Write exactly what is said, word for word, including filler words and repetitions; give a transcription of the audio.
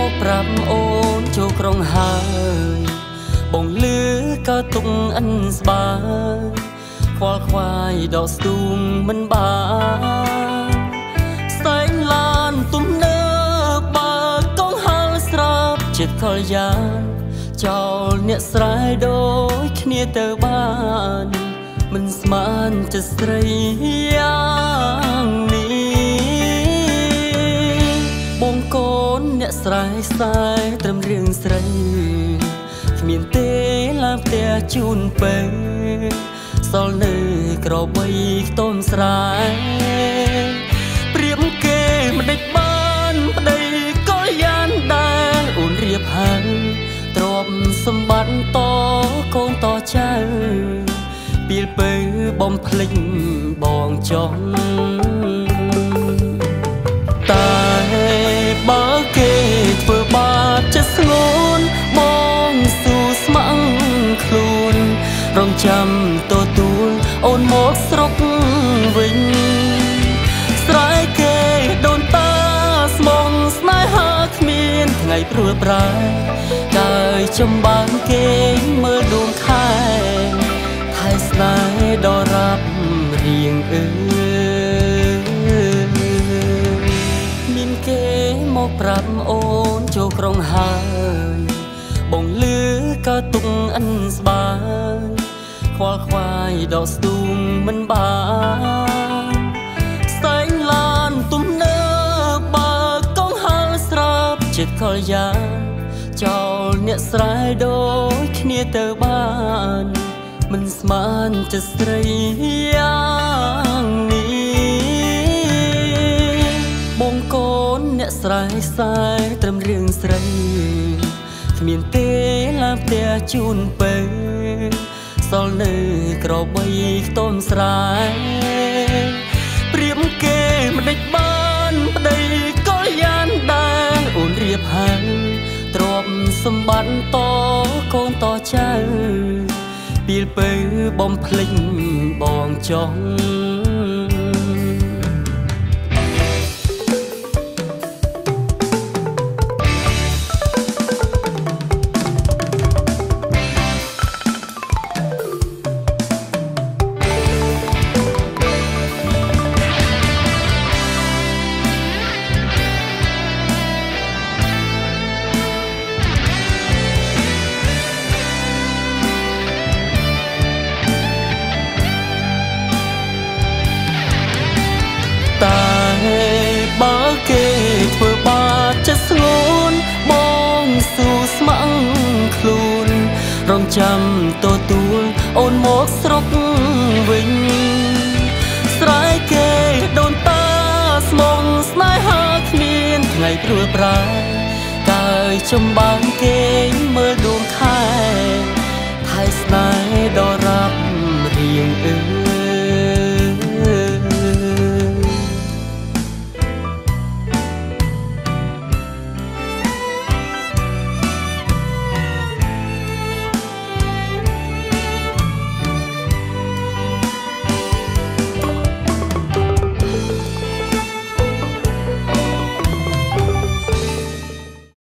ប្រាប់អូនចូលក្រុងហើយបងលឺក៏ទុកអិនស្បាខ្វល់ខ្វាយដកស្ទូងមិនបានស្តែងឡានទំនើបបើកងហើស្រាប់ចិត្តកលយ៉ានចោលអ្នកស្រែដូចគ្នាទៅបានមិនស្មានចិត្តស្រីយ៉ាងនេះបងកូនអ្នកស្រែខ្សែត្រឹមរឿងស្រីគ្មានទេឡើងផ្ទះជូនពេលសល់នៅក្របីខ្ទមស្រែព្រៀបគេមិនដេចបានប្តីកលយ៉ានដែលអូនរៀបហើយទ្រព្យសម្បត្តិតកូនតចៅពេលពេលបំភ្លេចបងចង់តែបើគេធ្វើបាបចិត្តស្ងួនបងស៊ូស្ម័គ្រខ្លួនរងចាំទទួលអូនមកស្រុកវិញស្រែគេដូនតាស្មងស្នេហាគ្មានថ្ងៃព្រួលប្រាកើយចំបានគេមើលដួងខែថែស្នេហ៍ដ៏រ៉ាប់រៀងអើមានគេមកប្រាប់អូនចូលក្រុងហើយបងលឺក៏ទុកអិនស្បាខ្វល់ខ្វាយដកស្ទូងមិនបានស្តែងឡានទំនើបបើកងហើស្រាប់ចិត្តកលយ៉ានចោលអ្នកស្រែដូចគ្នាទៅបានមិនស្មានចិត្តស្រីយ៉ាងនេះបងកូនអ្នកស្រែខ្សែត្រឹមរឿងស្រីគ្មានទេឡើងផ្ទះជូនពេលសល់នៅក្របីខ្ទមស្រែព្រៀបគេមិនដេចបានប្តីកលយ៉ានដែលអូនរៀបហើយទ្រព្យសម្បត្តិតកូនតចៅពេលពេលបំភ្លេចបងចង់តែបើគេធ្វើបាបចិត្តស្ងួនបងស៊ូស្ម័គ្រខ្លួនរងចាំទទួលអូនមកស្រុកវិញស្រែគេដូនតាស្មងស្នេហាគ្មានថ្ងៃព្រួលប្រាកើយចំបានគេមើលដួងខែ